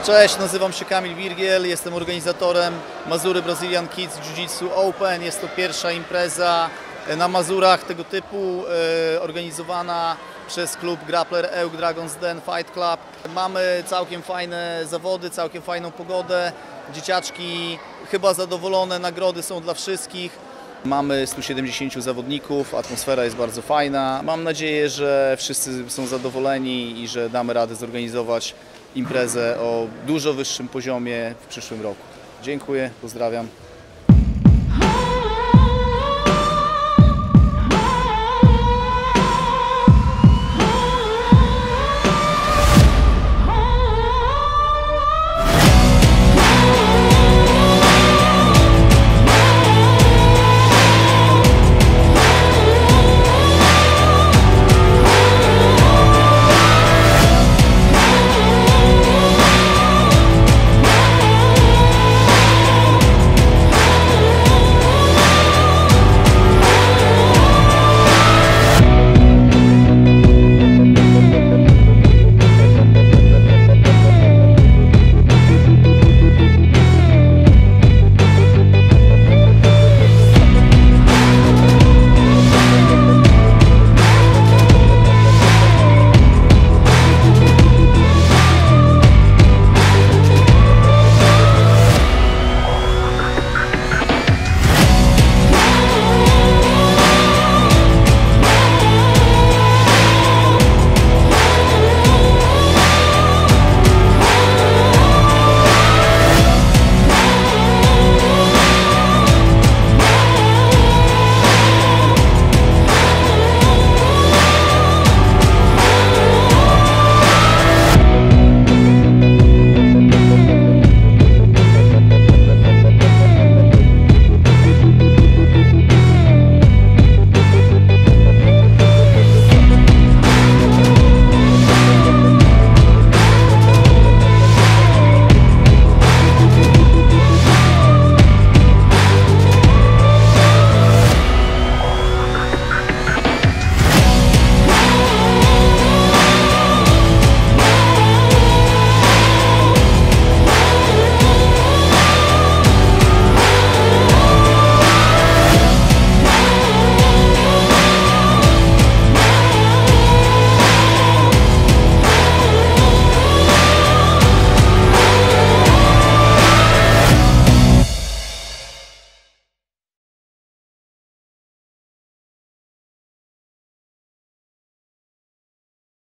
Cześć, nazywam się Kamil Wirgiel, jestem organizatorem Mazury Brazilian Kids Jiu-Jitsu Open. Jest to pierwsza impreza na Mazurach tego typu, organizowana przez klub Grappler EUK Dragon's Den Fight Club. Mamy całkiem fajne zawody, całkiem fajną pogodę. Dzieciaczki chyba zadowolone, nagrody są dla wszystkich. Mamy 170 zawodników, atmosfera jest bardzo fajna. Mam nadzieję, że wszyscy są zadowoleni i że damy radę zorganizować imprezę o dużo wyższym poziomie w przyszłym roku. Dziękuję, pozdrawiam.